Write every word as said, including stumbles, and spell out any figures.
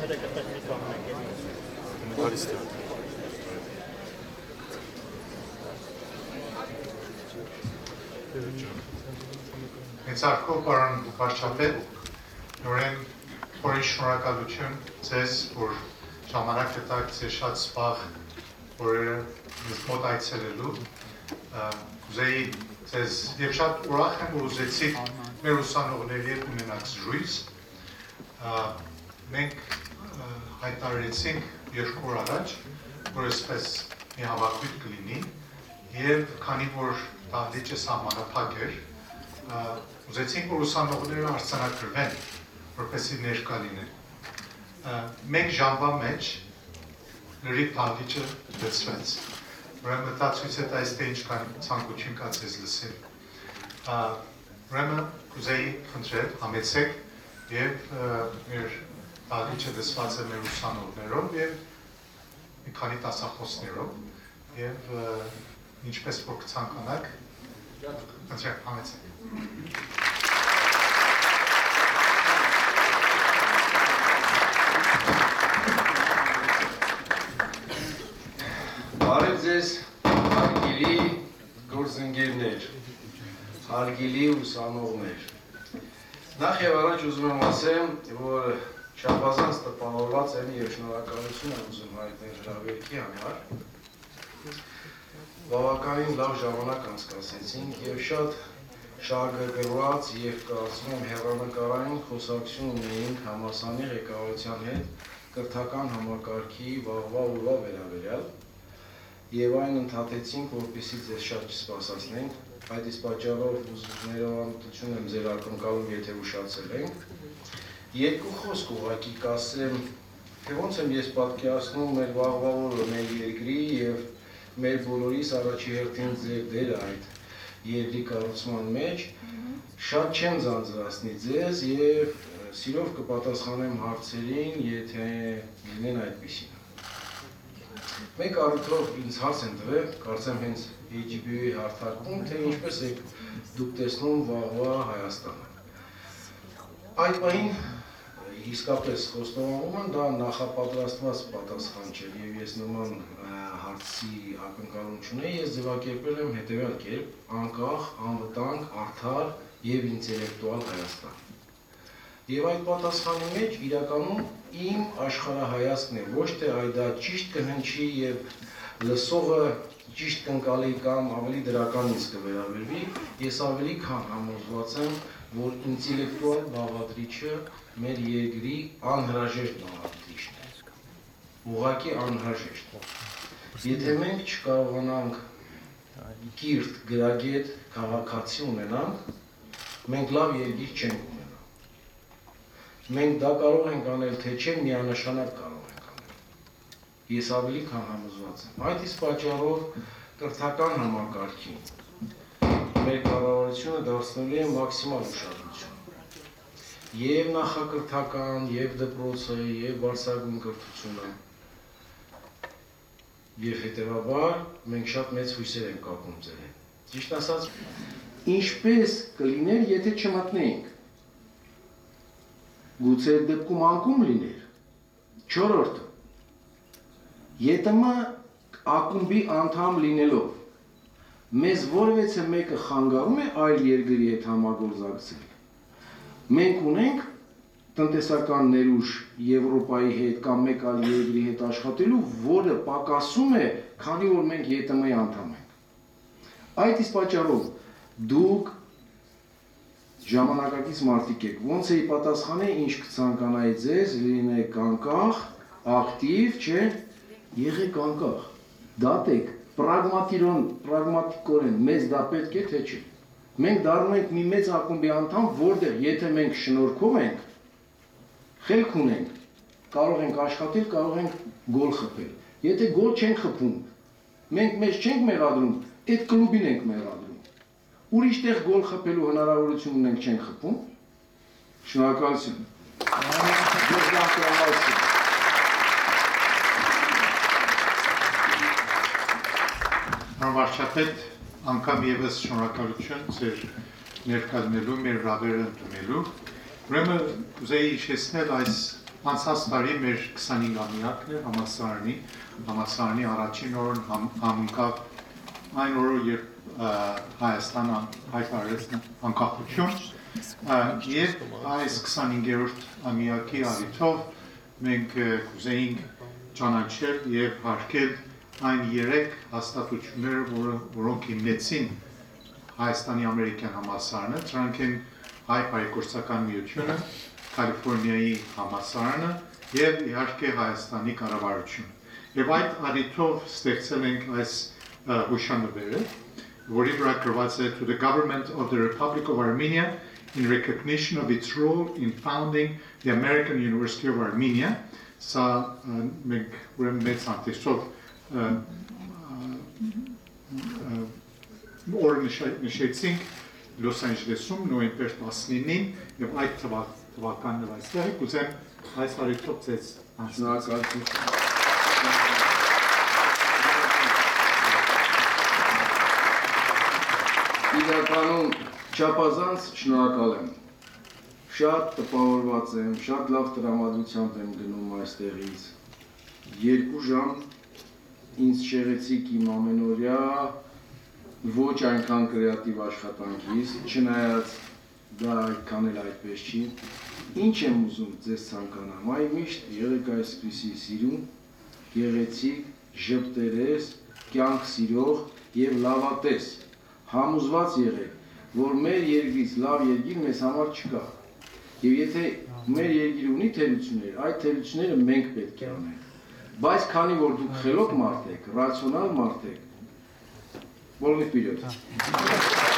Մեծարգով պարոն վարչապետ, նորեն խորին շնորհակալություն ձեզ, որ ժամանակ գտաք ձեր շատ սպաղ օրերը մեզ մոտ այցելելու, կուզեի ձեզ և շատ ուրախ եմ, որ ուզեցիք մեր ուսանողների հետ ունենաք զրույց, մենք հայտարարեցինք երկու օր առաջ, որ այսպես մի հավաքույթ կլինի և քանի որ դահլիճը սահմանափակ էր, ուզեցինք, որ ուսանողները արձանագրվեն, որպեսզի ներկա լինեն։ Մեկ ժամվա մեջ լրիվ դահլիճը լցվեց։ Ուրեմն մտածույց է տալիս, թե ինչքան ցանկություն կա ձեզ լսել։ Ուրեմն կուզեի խնդրել, համեցեք և մեր դահլիճը լցված է մեր ուսանողներով և մի քանի դասախոսներով և ինչպես որ կցանկանաք, խնդրեմ, համեցեք։ Բարև ձեզ, հարգելի գործընկերներ, հարգելի ուսանողներ։ Նախ և առաջ ուզում եմ ասեմ, որ չափազանց տպավորված եմ և շնորհակալություն եմ ուզում հայտնել հրավերքի համար։ Բավականին լավ ժամանակ անցկացրեցինք և շատ շահագրգռված և կարծում եմ հեռանկարային խոսակցություն ունեինք համալսարանի ղեկավարության հետ կրթական համակարգի վաղվա օրվա վերաբերյալ և այն ընդհատեցինք, որպեսզի ձեզ շատ չսպասացնենք, այդ իսկ պատճառով ներողամտություն եմ ձեր ակնկալում, եթե ուշացել ենք։ Երկու խոսք ուղղակի կասեմ, թե ոնց եմ ես պատկերացնում մեր վաղվա օրը մեր երկրի և մեր բոլորիս առաջի հերթին ձեր դերը այդ երկրի կառուցման մեջ, շատ չեմ ձանձրացնի ձեզ և սիրով կպատասխանեմ հարցերին, եթե լինեն այդպիսին։ Մեկ առիթով ինձ հարց են տվել, կարծեմ հենց H G B U-ի հարթակում, թե ինչպես եք դուք տեսնում վաղվա Հայաստանը։ Այդ պահին իսկապես խոստովանում եմ, դա նախապատրաստված պատասխան չէ և ես նման հարցի ակնկալում չունեի, ես ձևակերպել եմ հետևյալ կերպ, անկախ, անվտանգ, արդար և ինտելեկտուալ Հայաստան։ Եվ այդ պատասխանի մեջ իրականում իմ աշխարհայացքն է, ոչ թե այ դա ճիշտ կհնչի և լսողը ճիշտ կընկալի կամ ավելի դրականից կվերաբերվի, ես ավելի քան համոզված եմ, որ ինտելեկտուալ բաղադրիչը մեր երկրի անհրաժեշտ բաղադրիչն է, ուղղակի անհրաժեշտ։ Եթե մենք չկարողանանք կիրթ, գրագետ, քաղաքացի ունենանք, մենք լավ երկիր չենք ունենա։ Մենք դա կարող ենք անել, թե չէ, միանշանակ կարող ենք անել։ Ես ավելի քան համոզված եմ։ Այդ իսկ պատճառով կրթական համակարգին մեր կառավարությունը դարձնելու է մաքսիմալ ուշադրություն։ Եվ նախակրթական, և դպրոցը, և բարձրագույն կրթությունը։ Եվ հետևաբար մենք շատ մեծ հույսեր ենք կապում ձեր հետ։ Ճիշտ ասած, ինչպես կլիներ, եթե չմտնեինք։ Գուցե այդ դեպքում անկում լիներ։ Չորրորդը, ԵՏՄ ակումբի անդամ լինելով, մեզ որևէ մեկը խանգարում է այլ երկրի հետ համագործակցել։ Մենք ունենք տնտեսական ներուժ Եվրոպայի հետ կամ մեկ այլ երկրի հետ աշխատելու, որը պակասում է, քանի որ մենք ԵՏՄ-ի անդամ ենք։ Այդ իսկ պատճառով դուք ժամանակակից մարդիկ եք, ոնց էի պատասխանել, ինչ կցանկանայի ձեզ, լինեք անկախ, ակտիվ, չէ, եղեք անկախ, դատեք, պրագմատիկորեն, մեզ դա պետք է, թե չէ։ Մենք դառնում ենք մի մեծ ակումբի անդամ, որտեղ եթե մենք շնորհքով ենք, խելք ունենք, կարող ենք աշխատել, կարող ենք գոլ խփել։ Եթե գոլ չենք խփում, մենք մեզ չենք մեղադրում, այդ կլուբին ենք մեղադրում։ Ուրիշ տեղ գոլ խփելու հնարավորություն ունենք, չենք խփում։ Շնորհակալություն։ Պարոն վարչապետ, անգամ ևս շնորհակալություն ձեր ներկայացնելու, մեր հրավերը ընդունելու։ Ուրեմն կուզեի հիշեցնել այս Անցած տարի մեր քսանհինգամյակն է համալսարանի, համալսարանի առաջին օրն համ, համընկավ այն օրը, երբ Հայաստանը հայտարարեց անկախություն, եւ այս քսանհինգերորդ ամյակի առիթով մենք կուզեինք ճանաչել եւ հարգել այն երեք հաստատությունները, որ, որոնք հիմնեցին Հայաստանի ամերիկյան համալսարանը, դրանք են Հայ բարեգործական միությունը, Կալիֆոռնիայի համալսարանը եւ իհարկե Հայաստանի կառավարությունը։ Եվ այդ առիթով ստեղծել ենք այս հուշանվերը, որի վրա գրված է to the government of the Republic of Armenia in recognition of its role in founding the American University of Armenia. Սա մենք ուրեմն մեծ հանդեսով օրը նշեցինք Լոս Անջելեսում նոյեմբեր տասնինին եւ այդ թվականն էլ այստեղ է, կուզեմ այս առիթով ձեզ Շնորհակալություն։ Իրականում չափազանց շնորհակալ եմ։ Շատ տպավորված եմ, շատ լավ տրամադրությամբ եմ գնում այստեղից։ Երկու ժամ ինձ շեղեցիք իմ ամենօրյա ոչ այնքան կրեատիվ աշխատանքից, չնայած դա այդքան էլ այդպես չի։ Ինչ եմ ուզում ձեզ ցանկանամ, այ միշտ եղեք այսպիսի սիրուն, գեղեցիկ, ժպտերես, կյանք սիրող եւ լավատես, համոզված եղեք, որ մեր երկրից լավ երկիր մեզ համար չկա։ Եվ եթե մեր երկիրը ունի թերություններ, այդ թերությունները մենք պետք է անենք։ Բայց քանի որ դուք խելոք մարդ եք, ռացիոնալ մարդ եք, բոլորի վперед։